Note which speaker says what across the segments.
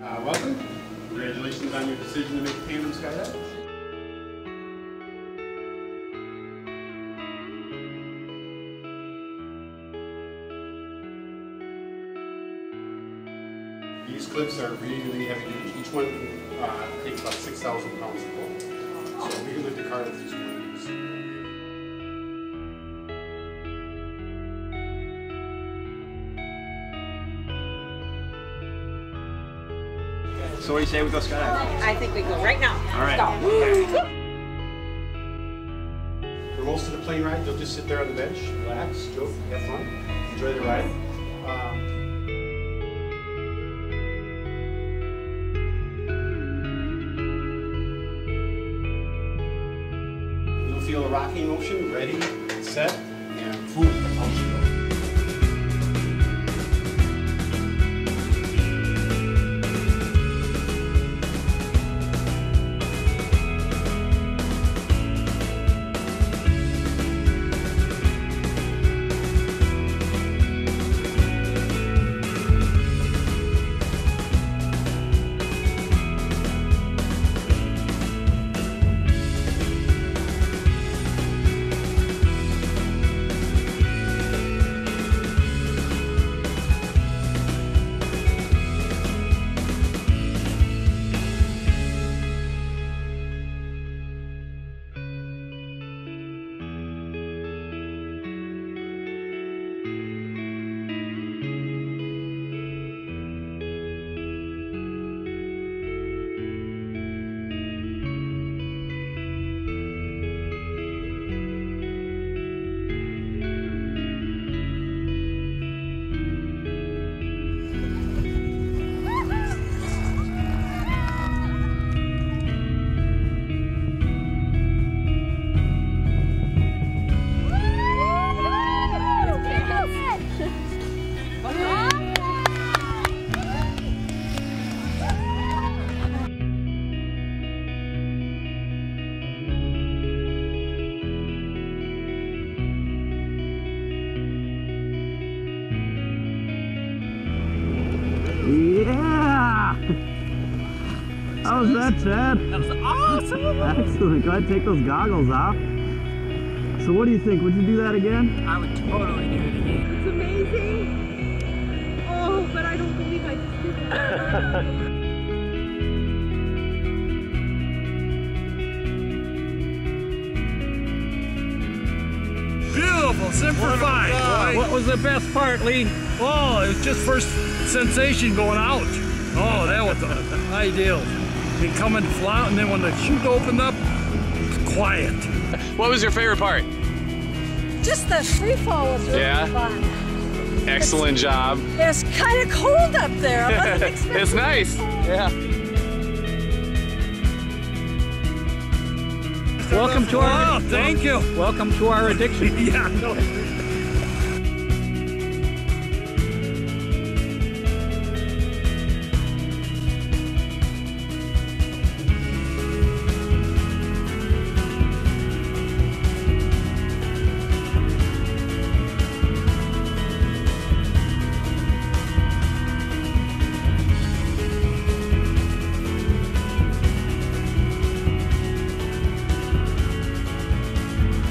Speaker 1: Welcome. Congratulations on your decision to make tandem skydive. These clips are really heavy duty. Each one takes about 6,000 pounds to pull. So we can lift the car with these ones.
Speaker 2: So what do you say we go skydiving?
Speaker 3: I think we go right now.
Speaker 2: All right.
Speaker 3: Let's go.
Speaker 1: For most of the plane ride, they'll just sit there on the bench, relax, joke, have fun, enjoy the ride. You'll feel a rocking motion, ready, set, and boom, out you go.
Speaker 2: Yeah! How was that, Chad?
Speaker 3: That was awesome!
Speaker 2: Excellent. Go ahead and take those goggles off. So what do you think? Would you do that again?
Speaker 3: I would totally do it again.
Speaker 4: It's amazing. Oh, but I don't believe I just did that.
Speaker 5: Beautiful, Semper Fi.
Speaker 6: What was the best part, Lee?
Speaker 5: Oh, it was just first sensation going out. Oh, that was ideal. You come and fly, and then when the chute opened up, it's quiet.
Speaker 6: What was your favorite part?
Speaker 4: Just the free fall was really fun.
Speaker 6: Excellent job.
Speaker 4: It's kind of cold up there. I wasn't expecting
Speaker 6: It's nice. Yeah.
Speaker 2: Welcome to our
Speaker 5: thank you.
Speaker 2: Welcome to our addiction.
Speaker 5: Yeah, no.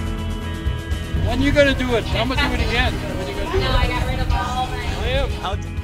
Speaker 6: When you gonna do it? I'm gonna do it again. When you gonna do it?
Speaker 3: No, I got rid of all of it.
Speaker 6: I am.